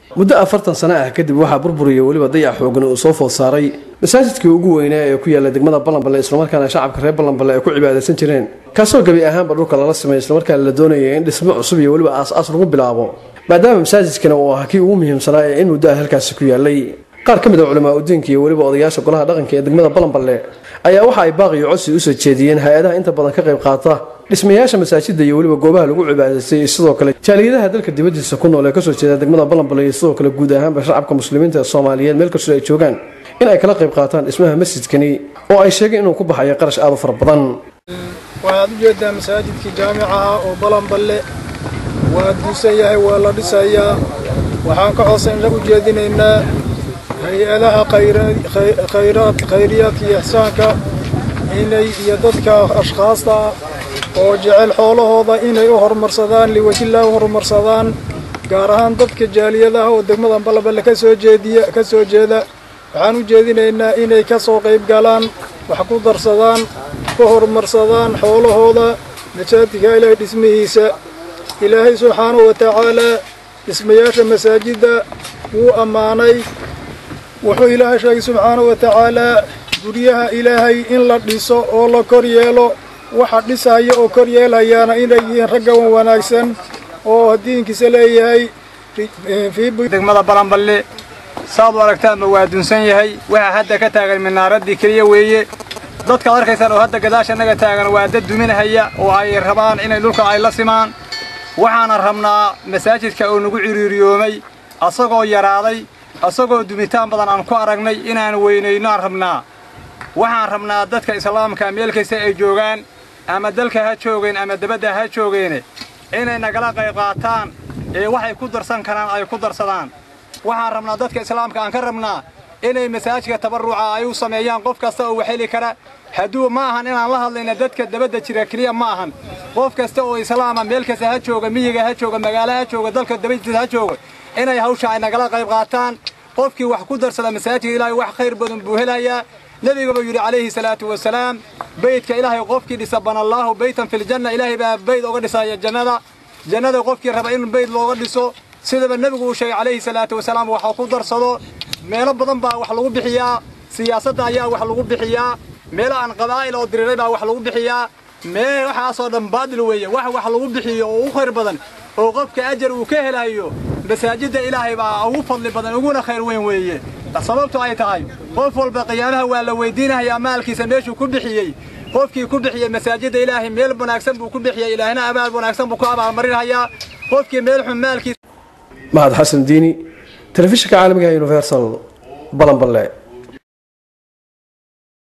muddo 40 sano ah kadib waxa burburiyay waliba dayac xooggan oo soo food saaray masaajidkii ugu weynaa ee ku yaala degmada Balanbale isla markaana shacabka reer Balanbale ay ku cibaadeysan jireen kaasoo gabi ahaanba dhulka lala sameeyay isla markaana la doonayay in dhismo cusub iyo waliba aas lagu bilaabo maadaama masaajidkana uu ahaa kii ugu muhiimsanaa ee in muddo halkaas ku yaalay qaar ka mid ah culimada diinka iyo waliba odayaasha golaha dhaqanka ee degmada Balanbale ayaa waxa ay baaqiyo codsi u soo jeediyeen hay'adaha inta badan ka qayb qaata dhismayaasha masaajidda iyo waliba goobaha lagu cibaadaystay sidoo kale jaaliyadaha dalka dibadiisa ku nool ee ka soo jeeda degmada Balanbale iyo sidoo kale guud ahaan shacabka muslimiinta Soomaaliyeed meel kasta ay joogaan in ay kala qayb qaataan dhismaha masjidkani oo ay sheegeen inuu ku baxayo qarash aad u fara badan waxaad u jeedaa masaajidkii jaamicaha oo Balanbale waa duusayahay waa la dhisayaa waxaan ka codsan lagu jeedinaynaa hay'adaha khayraadka iyo ihsaanka inay iyo dadka ashqaasta oo jecel xoolahooda inay u horumarsadaan liwajillah horumarsadaan gaar ahaan dadka jaaliyadaha oo degmada Balanbale ka soo jeeda waxaan u jeedinaynaa inay ka soo qayb galaan wax ku darsadaan ku horumarsadaan xoolahooda masaajidka ilaahay dhismihiisa ilaahay subxaanahu wa ta'aala dhismayaasha masaajidda wuu ammaanay wuxuu ilaahay sheegay subxaanahu wa ta'aala guryaha ilaahay in la dhiso oo la kor yeelo waxa dhisaya oo kor yeelayana inay yihiin ragga wanaagsan oo diinkiisa leeyahay degmada Balanbale saad aragtaan ma waa dunsan yahay waxa hadda ka taagan minaaradii kaliya weeye dadka arkaysan oo hadda gadaasha naga taagan waa dad duminahaya oo ay rabaan inay dhulka ay la simaan waxaana rabnaa masaajidka oo nagu ciriiriyoomay asagoo yaraaday asagoo dumitaan badan aan ku aragnay inaan weynayno rabnaa waxaan rabnaa dadka islaamka meel kasta ay joogaan ama dalka ha joogeen ama dabadda ha joogeen inay nagala qayb qaataan ee waxay ku darsan karaan ay ku darsadaan waxaan rabnaa dadka islaamka aan ka rabnaa inay masaajidka tabarruca ay u sameeyaan qof kasta oo waxeli kara haduu ma ahan inaan la hadlayna dadka dabadda jira kaliya ma ahan qof kasta oo islaama meel kasta ha jooga miyiga ha jooga magaalaha ha jooga dalka dabadda ha jooga inay hawsha ay nagala qayb qaataan qofkii wax ku darsada masaajidka ilaahay wax khayr badan buu helayaa nabiga buu yiri calayhi salaatu wasalaam beedka ilaahay qofkii dhisabana Allahu baytan fil janna ilaahay baa beed uga dhisaya jannada qofkii raba in beed looga dhiso sidaba nabigu uu sheegay calayhi salaatu wasalaam waxa ku darsado meelo badan baa wax lagu bixiyaa siyaasadda ayaa wax lagu bixiyaa meelo aan qabaa'il oo diriiray baa wax lagu bixiyaa waxa soo dhan baadil weeye wax lagu bixiyo oo khayr badan oo qofka ajar uu ka helayo masaajidda ilaahay baa ugu fadli badan uguna khayr weyn weeye sababtu ay tahay qof walba qiyaamaha waa la weydiinayaa maalkiisa meeshuu ku bixiyay qofkii ku bixiyay masaajidda ilaahay meel wanaagsan buu ku bixiyay ilaahna abaal wanaagsan buu ku abaalmarinayaa qofkii meel xun maalkiisa mahad xasan diini telefishinka caalamiga Universal Balanbale